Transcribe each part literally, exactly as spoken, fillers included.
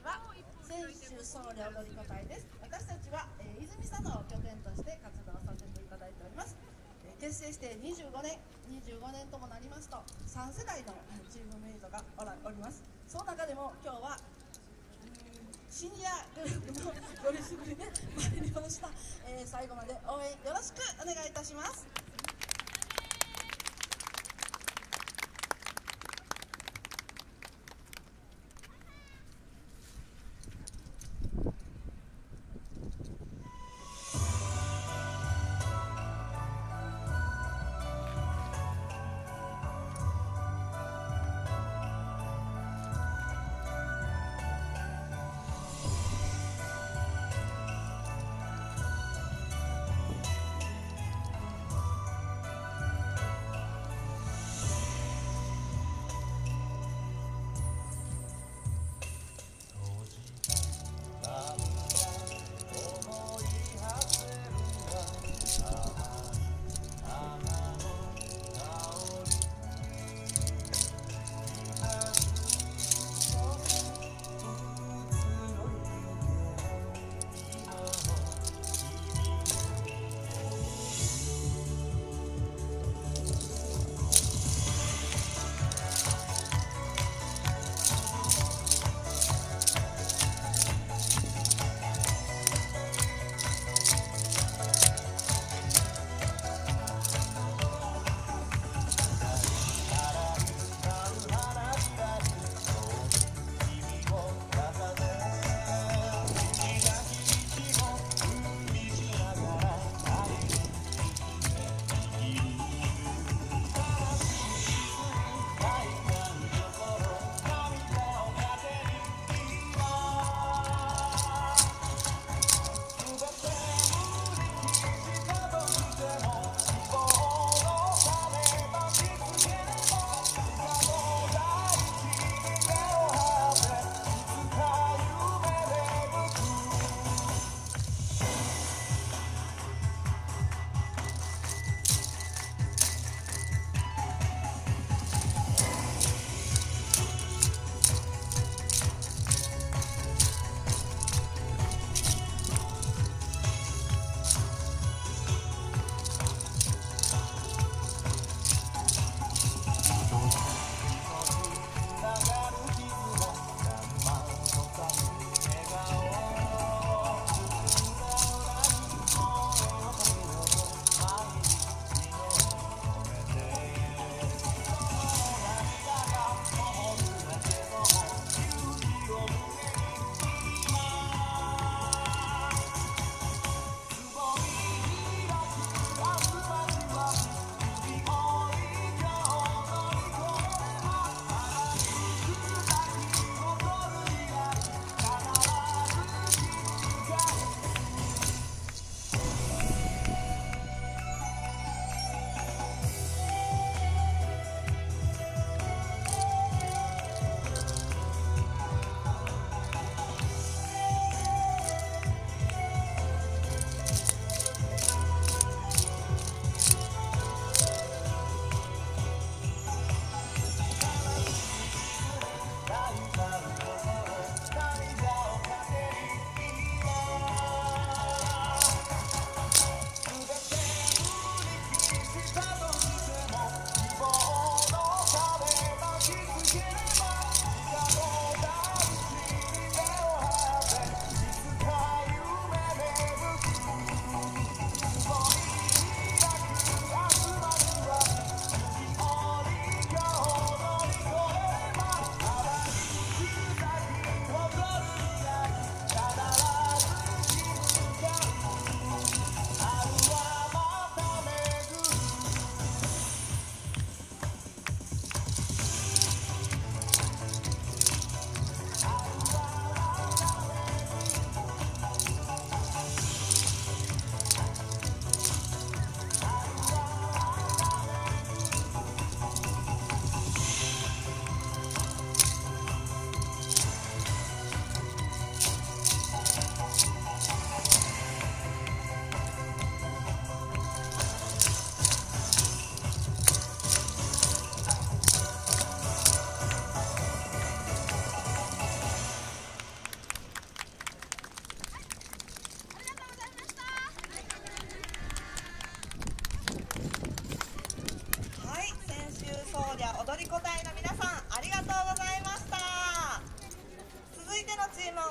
は選手僧侶踊り子隊です。私たちは、えー、泉佐野を拠点として活動させていただいております。えー、結成してにじゅうごねんにじゅうごねんともなりますとさん世代のチームメイトがおらおります。その中でも今日はシニアグループのごりすぐりで参りました。えー、最後まで応援よろしくお願いいたします。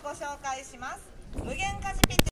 ご紹介します。無限家事ピッチ